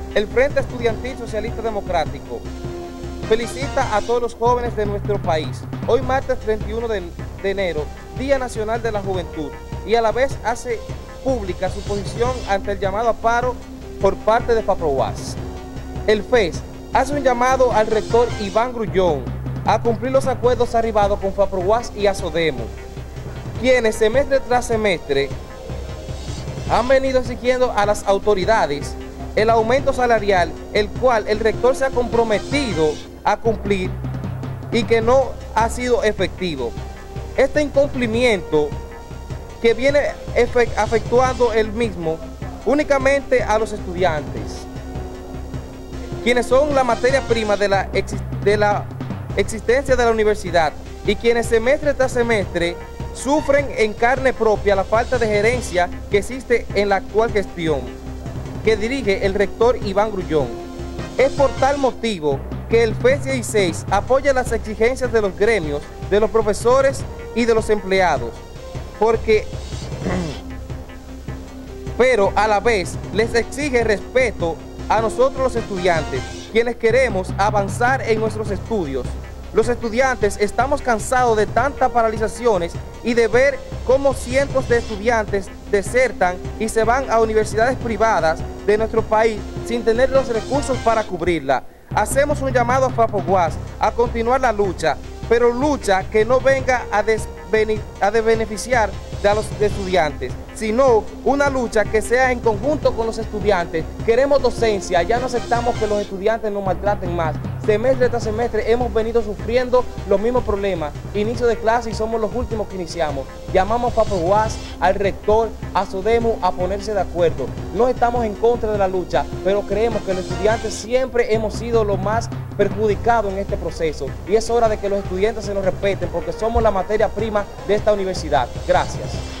El Frente Estudiantil Socialista Democrático felicita a todos los jóvenes de nuestro país. Hoy martes 31 de enero, Día Nacional de la Juventud, y a la vez hace pública su posición ante el llamado a paro por parte de FAPROAS. El FES hace un llamado al rector Iván Grullón a cumplir los acuerdos arribados con FAPROAS y ASODEMO, quienes semestre tras semestre han venido exigiendo a las autoridades el aumento salarial, el cual el rector se ha comprometido a cumplir y que no ha sido efectivo. Este incumplimiento que viene afectuando el mismo únicamente a los estudiantes, quienes son la materia prima de la existencia de la universidad y quienes semestre tras semestre sufren en carne propia la falta de gerencia que existe en la actual gestión que dirige el rector Iván Grullón. Es por tal motivo que el FES 16 apoya las exigencias de los gremios, de los profesores y de los empleados, pero a la vez les exige respeto a nosotros los estudiantes, quienes queremos avanzar en nuestros estudios. Los estudiantes estamos cansados de tantas paralizaciones y de ver cómo cientos de estudiantes desertan y se van a universidades privadas de nuestro país sin tener los recursos para cubrirla. Hacemos un llamado a FAPROAS a continuar la lucha, pero lucha que no venga a desbeneficiar a los estudiantes, sino una lucha que sea en conjunto con los estudiantes. Queremos docencia, ya no aceptamos que los estudiantes nos maltraten más. Semestre tras semestre hemos venido sufriendo los mismos problemas. Inicio de clase y somos los últimos que iniciamos. Llamamos a FAPROAS, al rector, a ASODEMO a ponerse de acuerdo. No estamos en contra de la lucha, pero creemos que los estudiantes siempre hemos sido los más perjudicados en este proceso. Y es hora de que los estudiantes se nos respeten porque somos la materia prima de esta universidad. Gracias.